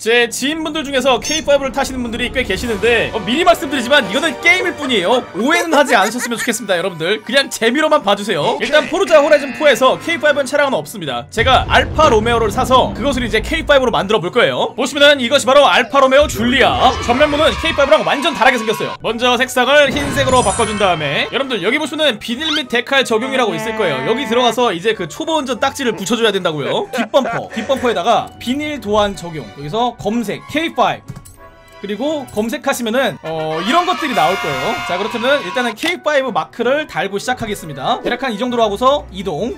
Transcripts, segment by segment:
제 지인분들 중에서 K5를 타시는 분들이 꽤 계시는데 미리 말씀드리지만 이거는 게임일 뿐이에요. 오해는 하지 않으셨으면 좋겠습니다. 여러분들 그냥 재미로만 봐주세요. 일단 포르자 호라이즌 4에서 K5는 차량은 없습니다. 제가 알파 로메오를 사서 그것을 이제 K5로 만들어 볼 거예요. 보시면은 이것이 바로 알파 로메오 줄리아. 전면부는 K5랑 완전 다르게 생겼어요. 먼저 색상을 흰색으로 바꿔준 다음에 여러분들 여기 보시면은 비닐 및 데칼 적용이라고 있을 거예요. 여기 들어가서 이제 그 초보 운전 딱지를 붙여줘야 된다고요. 뒷범퍼에다가 비닐 도안 적용. 여기서 검색 K5 그리고 검색하시면은 이런 것들이 나올 거예요. 자, 그렇다면 일단은 K5 마크를 달고 시작하겠습니다. 대략 한 이 정도로 하고서 이동.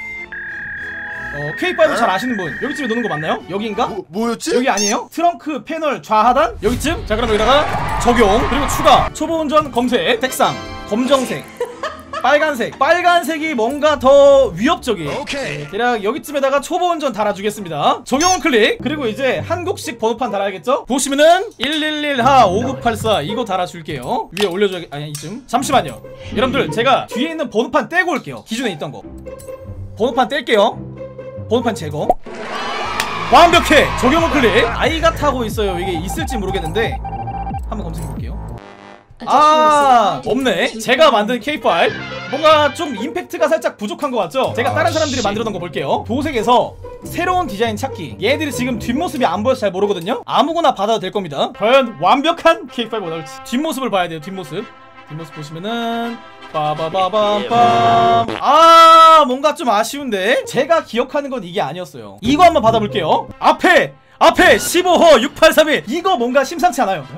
K5 잘 아시는 분 여기쯤에 놓는 거 맞나요? 여기인가? 뭐였지? 여기 아니에요? 트렁크 패널 좌하단 여기쯤? 자, 그럼 여기다가 적용 그리고 추가 초보 운전 검색 색상 검정색 빨간색이 뭔가 더 위협적이에요. 대략 여기쯤에다가 초보 운전 달아주겠습니다. 적용 클릭. 그리고 이제 한국식 번호판 달아야겠죠? 보시면은 111하 5984 이거 달아줄게요. 위에 올려줘야 아니 이쯤. 잠시만요. 여러분들 제가 뒤에 있는 번호판 떼고 올게요. 기존에 있던 거 번호판 뗄게요. 번호판 제거. 완벽해. 적용 클릭. 아이가 타고 있어요. 이게 있을지 모르겠는데 한번 검색해볼게요. 아, 없네. 제가 만든 K5 뭔가 좀 임팩트가 살짝 부족한 것 같죠? 제가 다른 사람들이 만들어놓은 거 볼게요. 도색에서 새로운 디자인 찾기. 얘들이 지금 뒷모습이 안 보여서 잘 모르거든요. 아무거나 받아도 될 겁니다. 과연 완벽한 K5가 나올지. 뒷모습을 봐야 돼요. 뒷모습 보시면은 빠바바밤밤. 아, 뭔가 좀 아쉬운데 제가 기억하는 건 이게 아니었어요. 이거 한번 받아볼게요. 앞에 15호 6831 이거 뭔가 심상치 않아요.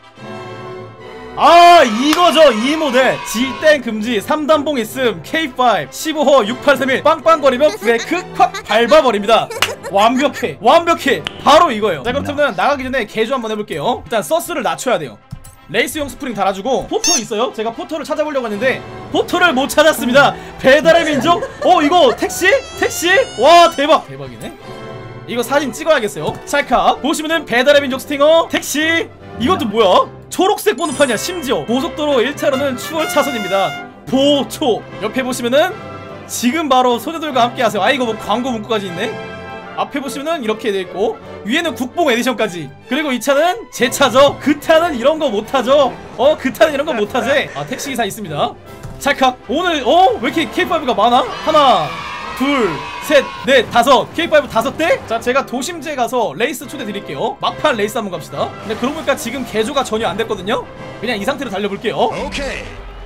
아, 이거죠. 이 모델 G땡 금지 3단봉 있음 K5 15호 6831 빵빵거리면 브레이크 콱 밟아버립니다. 완벽해 바로 이거예요. 자, 그렇다면 나가기 전에 개조 한번 해볼게요. 일단 서스를 낮춰야 돼요. 레이스용 스프링 달아주고 포터 있어요? 제가 포터를 찾아보려고 했는데 포터를 못 찾았습니다. 배달의 민족? 이거 택시? 와, 대박이네. 이거 사진 찍어야겠어요. 찰칵. 보시면은 배달의 민족 스팅어 택시. 이것도 뭐야? 초록색 번호판이야. 심지어 고속도로 1차로는 추월 차선입니다. 보초. 옆에 보시면은 지금 바로 소녀들과 함께 하세요. 아, 이거 뭐 광고 문구까지 있네. 앞에 보시면은 이렇게 돼있고 위에는 국뽕 에디션까지. 그리고 이 차는 제 차죠. 그 차는 이런 거 못하죠. 그 차는 이런 거 못하지. 아, 택시기사 있습니다. 찰칵. 오늘 왜 이렇게 K5가 많아? 하나 둘 셋 넷 다섯. K5 5대? 자, 제가 도심지에 가서 레이스 초대 드릴게요. 막판 레이스 한번 갑시다. 근데 그러고 보니까 지금 개조가 전혀 안 됐거든요. 그냥 이 상태로 달려볼게요. 오케이.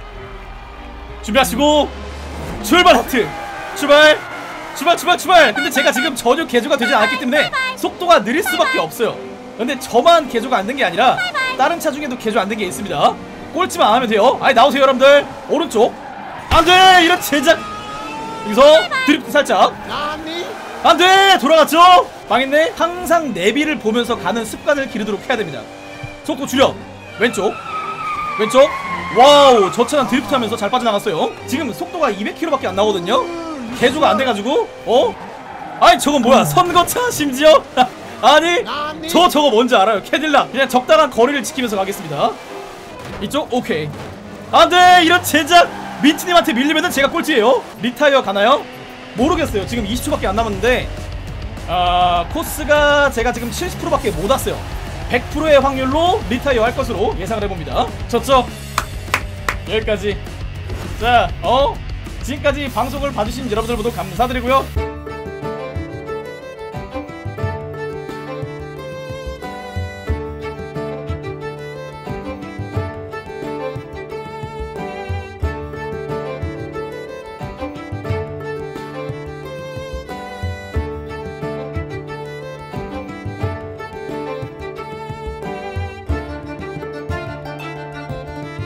준비하시고 출발 하트. 출발. 근데 제가 지금 전혀 개조가 되지 않았기 때문에 속도가 느릴 수밖에 없어요. 근데 저만 개조가 안 된 게 아니라 다른 차 중에도 개조 안 된 게 있습니다. 꼴찌만 안 하면 돼요. 아니, 나오세요 여러분들. 오른쪽. 안돼. 이런 제작. 여기서 드리프트 살짝. 안돼. 돌아갔죠? 망했네. 항상 내비를 보면서 가는 습관을 기르도록 해야 됩니다. 속도 줄여. 왼쪽. 와우, 저 차는 드리프트 하면서 잘 빠져나갔어요. 지금 속도가 200km밖에 안 나오거든요. 개조가 안 돼가지고. 아니, 저건 뭐야? 선거차 심지어? 아니, 저거 뭔지 알아요? 캐딜락. 그냥 적당한 거리를 지키면서 가겠습니다. 이쪽. 오케이. 안돼. 이런 제작. 민트님한테 밀리면은 제가 꼴찌예요. 리타이어 가나요? 모르겠어요. 지금 20초밖에 안 남았는데 코스가 제가 지금 70%밖에 못 왔어요. 100%의 확률로 리타이어 할 것으로 예상을 해봅니다. 저쪽 여기까지. 자, 지금까지 방송을 봐주신 여러분들 모두 감사드리고요.